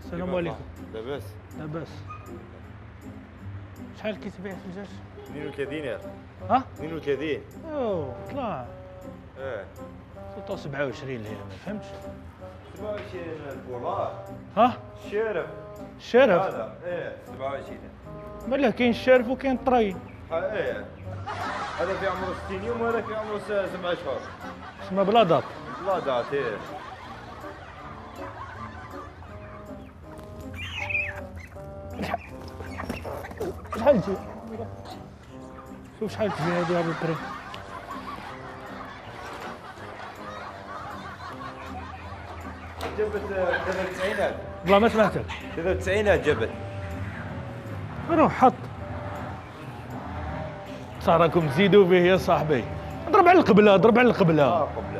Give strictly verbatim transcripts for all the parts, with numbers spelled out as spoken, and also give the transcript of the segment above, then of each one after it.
السلام عليكم. لاباس؟ لاباس. شحال كيتباع في الدجاج؟ اثنين وثلاثين دينار. ها؟ اثنين وثلاثين. اوه طلع. اه. صوتو سبعة وعشرين لهنا ما فهمتش. سبعة وعشرين البولار. ها؟ الشارف. الشارف؟ هذا ايه سبعة وعشرين. بلا كاين الشارف وكاين الطري. ايه. هذا في عمره ستين يوم وهذا في عمره سبع اشهر. تسمى بلا داط. بلا داط ايه. شحال تجي؟ شوف شحال تجي هذه هذا الطري. جبت ثلاثة وتسعين ألف. والله ما سمعتك. ثلاثة وتسعين ألف جبت. روح حط. صار راكم تزيدوا به يا صاحبي. اضرب على القبله اضرب على القبله. اه قبله.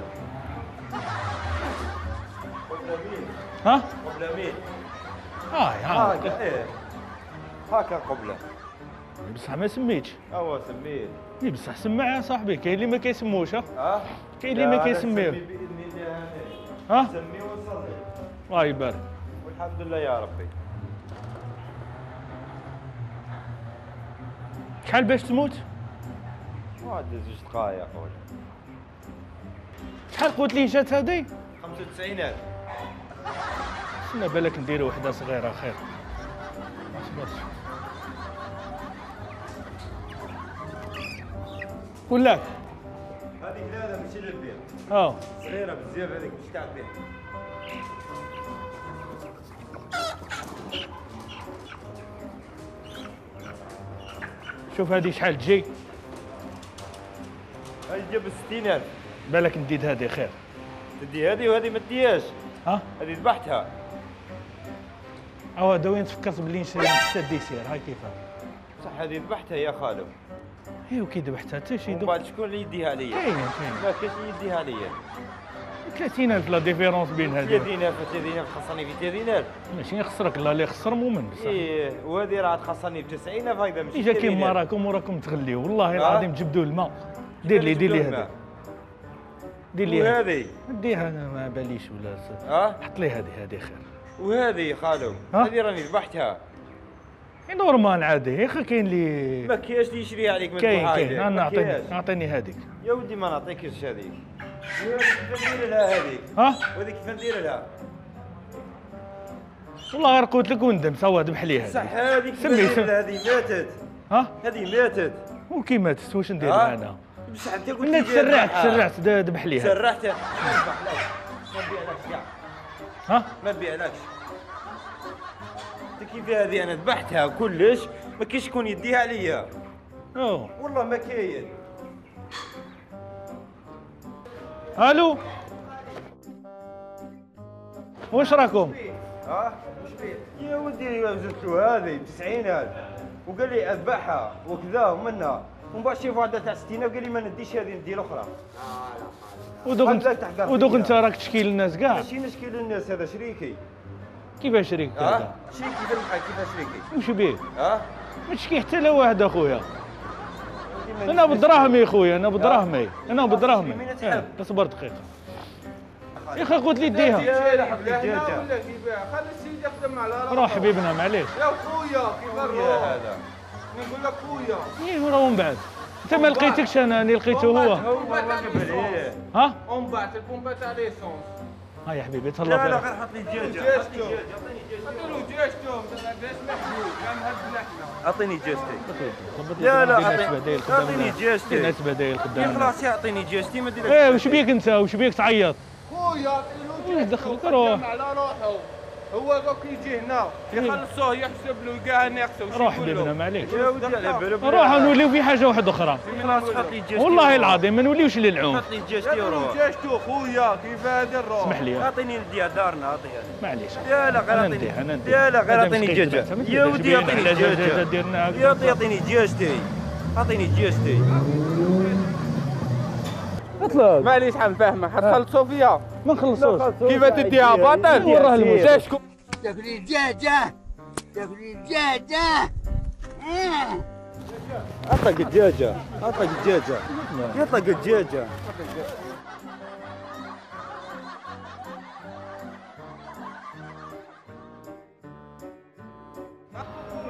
قبله مين؟ ها؟ قبله مين؟ هاي هاي. هاكا ايه. هاكا قبله. بصح ما سميتش. هو سميت. اي بصح سمع يا صاحبي كاين اللي ما كيسموش. ها؟ اه كاين اللي ما كيسميوه. باذن الله. ها؟ سميه وصلي. الله يبارك. والحمد لله يا ربي. شحال باش تموت؟ واحد زوج دقائق اخويا. شحال قلت لي جات هذه؟ خمسة وتسعين ألف. استنى بالك نديرو وحده صغيره خير. بس بس. ولاك؟ هذيك لا ماشي للبيع. اه صغيرة بزاف هذيك مش تاع البيع. شوف هذه شحال تجي؟ هذه جاب ستين ألف. بالك نديد هذه خير. تدي هذه وهذه ما تديهاش. ها؟ هذه ذبحتها. او هذا وين تفكرت بلي نشري حتى الديسير هاي كيفاه؟ صح هذه ذبحتها يا خالو. ايوا كي ذبحتها حتى شي ومن دوك. بعد شكون اللي يديها ليا؟ كاين كاين لا كاش اللي يديها ليا. ثلاثين ألف لا ديفيرونس بين هذو. ثلاثين ألف ثلاثين ألف خصني في ثلاثين ألف. ماشي يخسرك الله اللي يخسر مؤمن بصح. ايه وهذه راه تخصني ب تسعين ألف هكذا ماشي اجا كيما ثلاثين ألف. راكم وراكم تغليو والله آه. العظيم جبدوا الماء. دير لي دير لي هذه. دير لي وهذه ديها انا ما باليش ولا س- اه حط لي هذه هذه خير. وهذه خالو ها؟ هذه راني ذبحتها. نورمال عادي يا اخي كاين اللي ما كاينش اللي يشريها عليك من كاين البحاير. كاين ما انا نعطيني كاينش. اعطيني هذيك. يا ودي ما نعطيكش هذيك. كيف ندير لها هذيك؟ ها؟ وهذيك كيف ندير لها؟ والله غير قلت لك وندم سوا ذبح لي صح هذه. هذيك كيف سمي ندير سم. لها؟ هذه ماتت. ها؟ هذه ماتت. وكي ماتت واش ندير ها؟ لها انا؟ بصح انت قلت انا لي تسرعت ذبحها. تسرعت د- ذبح لي هذه. سرحت. ما نبيعلكش كاع. ها؟ ما نبيعلكش. انت كيف هذه انا ذبحتها كلش ما كاينش شكون يديها عليا. اوه والله ما كاين. الو واش راكم؟ ها؟ وش بيه؟ يا ودي زدت له هذه ب تسعين ألف وقال لي اذبحها وكذا ومنها ومن بعد شي واحده تاع ستين ألف قال لي ما نديش هذه ندي الاخرى. ودوك هكذا انت تحقر ودوك فيا. انت راك تشكي للناس كاع. ماشي نشكي للناس هذا شريكي. كيفاش شريك هذا؟ ها؟ شريكي في البحر كيفاش شريكي؟ وش بيه؟ ها؟ ما تشكي حتى لا واحد اخويا. ديما انا نشكي بدراهمي يا خويا انا بدراهمي انا بدراهمي. من تحب؟ إيه، اصبر دقيقه. يا اخي قلت لي ديها. يا لحب لا الدجاجه. هنا ولا كيفاه؟ خلي السيد يخدم على راسه. روح حبيبنا معليش. يا خويا كيف يا الروح؟ هذا نقول لك خويا. ايه راه من بعد. انت ما لقيتكش انا اللي لقيته هو. هو واقف عليه. ها؟ ومن بعد البومبا تاع ليسونس. ها يا حبيبي تهلا لا لا فيك. غير حط لي دجاجه. دجاجته. حط لي دجاجه اعطيني دجاجه. له جيشتهم باش محبوب لا مهد لحنا. اعطيني دجاجتي. ضبط لي لا لا دير ناس أعطيني- بدايل قدام أعطيني الناس. جاستي. دير ناس بدايل يا قدام الناس. خلاص يعطيني جاجتي ما نديرش. ايه وش بيك انت وش بيك تعيط؟ خويا وش عطيله دخلك؟ جيشته روح. خدم على روحه. هو دوك يجي هنا يخلصوه يحسب له كاع ناقصه وش روح يقول له؟ حبيبنا معليش. يا ودي على بالو بلا- روح نوليو في حاجه واحده اخرى. خلاص حط لي جاجتي. والله وروح. العظيم ما نوليوش للعوم. حط لي جاجتي يعطيله وروح. جيشته خويا كيف هذا الروح؟ اسمح لي اعطيني نديها دارنا اعطيها. معليش. يا لا غير انا اعطيني. نديها انا نديها. يا لا غير مادام اعطيني سقيت دجاجه. دابا، يا ودي جبينا اعطيني على جاجة دجاجه. ديرنا يا ودي اعطيني جاجتي. اعطيني جاجتي. اطلق معليش حنفهمك حتخلصوا فيها. ما نخلصوش. كيف تديها باطل؟ وراه الموت. جيشكم. تاكلي دجاجة تاكلي دجاجة اعطك الدجاجه. اعطك الدجاجه. يعطك الدجاجه.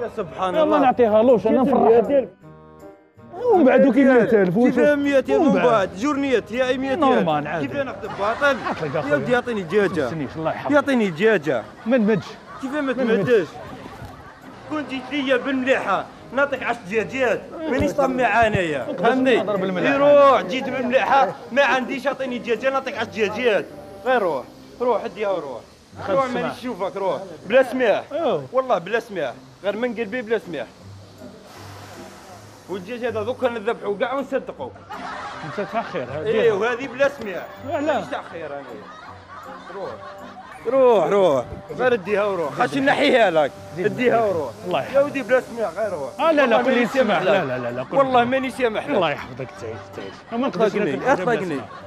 سبحان يلا الله نعطيها لوش انا نفرح ومن بعد كيف مئة ألف كيف مئة ألف من بعد جورنيات يا اي مئة ألف نورمال عادي. كيف ناخذ باطل عطلق يا اخويا ودي يعطيني دجاجه تسنيش الله يحفظك يعطيني دجاجه من مدج كيف ما من تمدش كون جيت ليا بالمليحه نعطيك عشر دجاجات مانيش طماع انايا فهمني نضرب المليحة. يروح جيت بالمليحه ما عنديش اعطيني دجاجه نعطيك عشر دجاجات غير روح روح اديها وروح روح السماح. مانيش نشوفك روح بلا سماح أوه. والله بلا سماح غير من قلبي بلا سماح والدجاج هذا دوكا نذبحوا كاع ونصدقوا انت تاع خير ايه وهذه بلا سماح لا. مانيش تاع خير انا روح روح روح غير اديها وروح خاش نحيها لك اديها وروح الله يا يحفظك ودي بلا سماح غير روح اه لا لا والله كل ماني يسمع سامح لا لك. لا لا لا كل والله ماني سامح الله لك يحفظك تعيش تعيش ما نقدرش اطلقني ناكل حاجة بلا اطلقني سماح.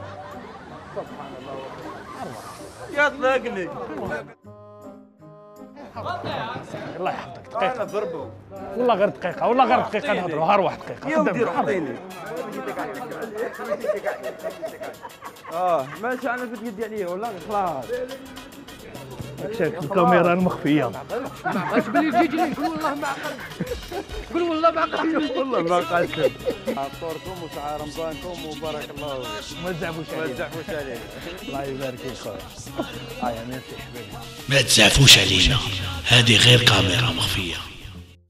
يطلقني الله يحفظك دقيقة انا ضربه والله غير دقيقة والله غير دقيقة نهضروا ها واحد دقيقة يا ودي روح عطيني اه ماشي انا في يدي عليه ولا خلاص شايف الكاميرا المخفية اش بلي تجي تجي قول والله ما عقل قول والله ما عقل والله ما قاسم عطوركم وسعى رمضانكم وبارك الله ما تزعفوش ما علينا تزعفوش عليه الله يبارك فيك خويا اه يا ميرسي حبيبي ما تزعفوش علينا، هذه غير كاميرا مخفية.